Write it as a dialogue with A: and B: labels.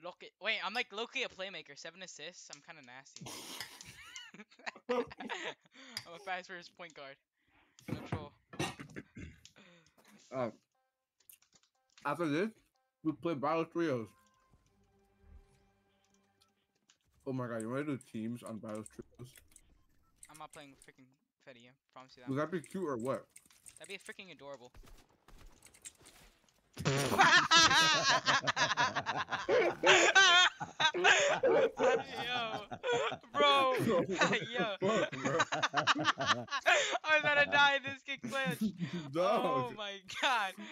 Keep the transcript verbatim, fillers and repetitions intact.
A: Look it. Wait, I'm like low-key a playmaker. Seven assists. I'm kind of nasty. I'm a fast first point guard. No troll.
B: Uh, after this, we play battle trios. Oh my god, you wanna do teams on battle trios?
A: I'm not playing freaking Fetty. I promise you that.
B: Would that be cute or what?
A: That'd be freaking adorable. Yo, bro, yo,
B: Fuck, bro.
A: I was about to die in this kick glitch.
B: Dog.
A: Oh my god.